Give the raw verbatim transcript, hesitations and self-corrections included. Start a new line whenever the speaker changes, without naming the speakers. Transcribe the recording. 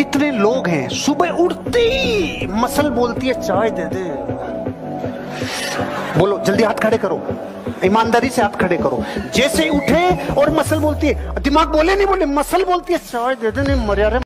कितने लोग हैं सुबह उठते ही मसल बोलती है चाय दे दे। बोलो जल्दी हाथ खड़े करो, ईमानदारी से हाथ खड़े करो। जैसे उठे और मसल बोलती है, दिमाग बोले नहीं बोले, मसल बोलती है चाय दे दे, नहीं मर यार।